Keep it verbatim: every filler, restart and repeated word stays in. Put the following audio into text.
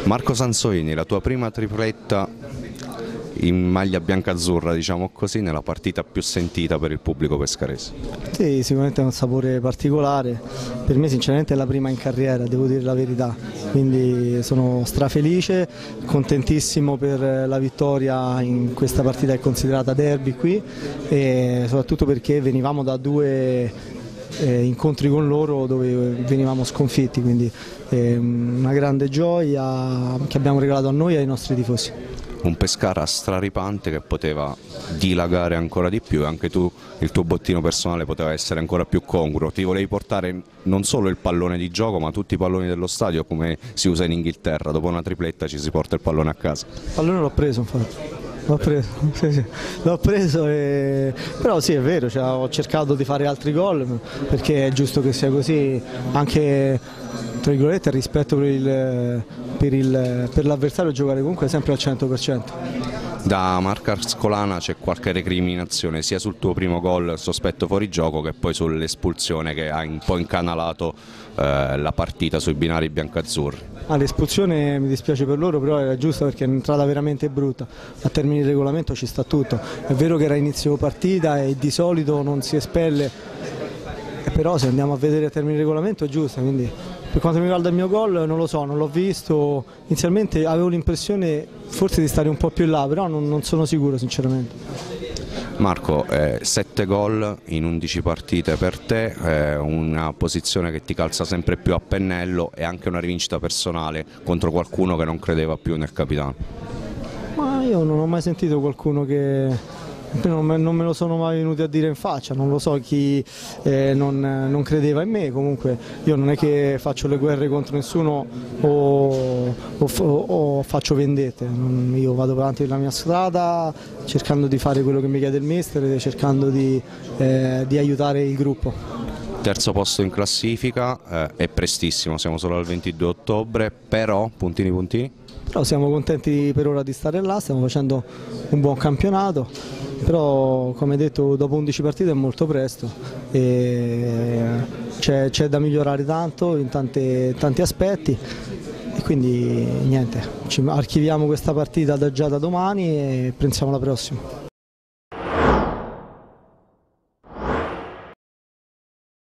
Marco Sansovini, la tua prima tripletta in maglia biancazzurra, diciamo così, nella partita più sentita per il pubblico pescarese. Sì, sicuramente è un sapore particolare, per me sinceramente è la prima in carriera, devo dire la verità, quindi sono strafelice, contentissimo per la vittoria in questa partita che è considerata derby qui e soprattutto perché venivamo da due Eh, incontri con loro dove venivamo sconfitti, quindi eh, una grande gioia che abbiamo regalato a noi e ai nostri tifosi. Un Pescara straripante che poteva dilagare ancora di più e anche tu, il tuo bottino personale poteva essere ancora più congruo. Ti volevi portare non solo il pallone di gioco ma tutti i palloni dello stadio come si usa in Inghilterra, dopo una tripletta ci si porta il pallone a casa. Il pallone l'ho preso infatti. L'ho preso, sì, sì. L'ho preso e... però sì è vero, cioè, ho cercato di fare altri gol perché è giusto che sia così, anche tra virgolette il rispetto per il, per il, per l'avversario, giocare comunque sempre al cento per cento. Da Marco Arscolana c'è qualche recriminazione sia sul tuo primo gol sospetto fuori gioco che poi sull'espulsione che ha un po' incanalato eh, la partita sui binari biancazzurri. Ah, l'espulsione mi dispiace per loro, però era giusta perché è un'entrata veramente brutta, a termini di regolamento ci sta tutto, è vero che era inizio partita e di solito non si espelle, però se andiamo a vedere a termini di regolamento è giusta, quindi per quanto mi riguarda il mio gol non lo so, non l'ho visto, inizialmente avevo l'impressione forse di stare un po' più in là, però non, non sono sicuro sinceramente. Marco, eh, sette gol in undici partite per te, eh, una posizione che ti calza sempre più a pennello e anche una rivincita personale contro qualcuno che non credeva più nel capitano. Ma io non ho mai sentito qualcuno che non me, non me lo sono mai venuti a dire in faccia, non lo so chi eh, non, non credeva in me, comunque io non è che faccio le guerre contro nessuno o, o, o faccio vendette, io vado avanti per la mia strada cercando di fare quello che mi chiede il mister e cercando di, eh, di aiutare il gruppo. Terzo posto in classifica, eh, è prestissimo, siamo solo al ventidue ottobre, però puntini puntini? Però siamo contenti per ora di stare là, stiamo facendo un buon campionato, però come detto dopo undici partite è molto presto e c'è da migliorare tanto in tante, tanti aspetti e quindi niente, ci archiviamo questa partita da già da domani e pensiamo alla prossima.